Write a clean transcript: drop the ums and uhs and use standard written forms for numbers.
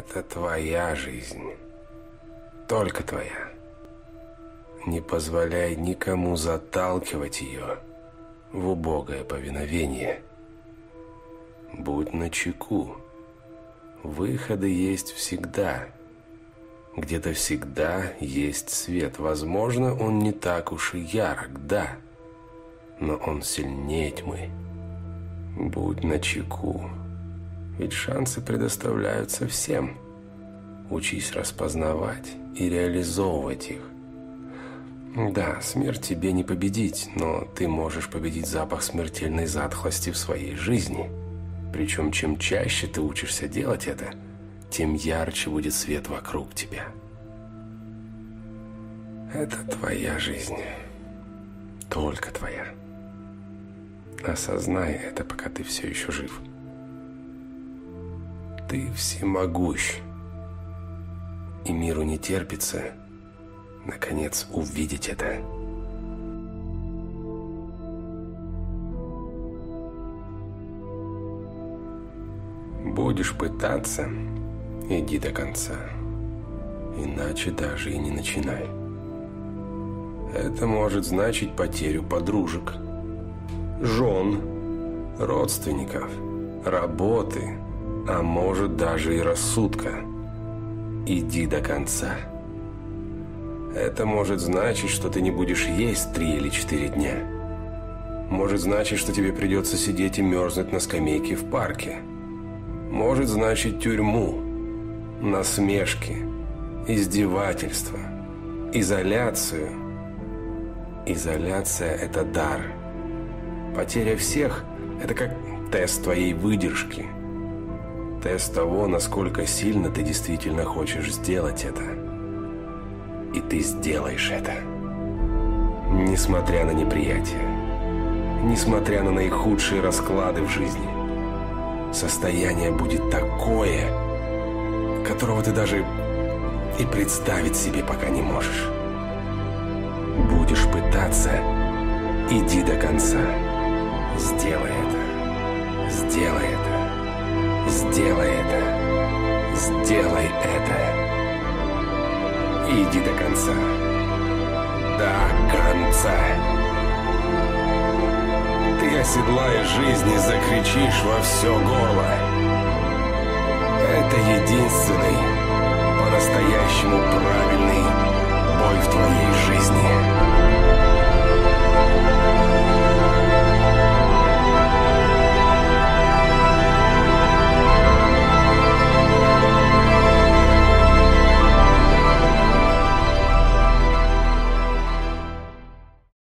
Это твоя жизнь. Только твоя. Не позволяй никому заталкивать ее в убогое повиновение. Будь начеку. Выходы есть всегда. Где-то всегда есть свет. Возможно, он не так уж и ярок, да, но он сильнее тьмы. Будь начеку. Ведь шансы предоставляются всем. Учись распознавать и реализовывать их. Да, смерть тебе не победить, но ты можешь победить запах смертельной затхлости в своей жизни. Причем, чем чаще ты учишься делать это, тем ярче будет свет вокруг тебя. Это твоя жизнь. Только твоя. Осознай это, пока ты все еще жив. Ты всемогущ. И миру не терпится, наконец, увидеть это. Будешь пытаться, иди до конца. Иначе даже и не начинай. Это может значить потерю подружек, жен, родственников, работы, а может даже и рассудка. Иди до конца. Это может значить, что ты не будешь есть 3 или 4 дня. Может значить, что тебе придется сидеть и мерзнуть на скамейке в парке. Может значить тюрьму, насмешки, издевательства, изоляцию. Изоляция – это дар. Потеря всех – это как тест твоей выдержки. Тест того, насколько сильно ты действительно хочешь сделать это. И ты сделаешь это. Несмотря на неприятие. Несмотря на наихудшие расклады в жизни. Состояние будет такое, которого ты даже и представить себе пока не можешь. Будешь пытаться, иди до конца. Сделай это. Сделай это. Сделай это. Сделай это. Иди до конца. До конца. Ты оседлаешь жизнь и закричишь во все горло. Это единственный, по-настоящему правильный бой в твоей жизни.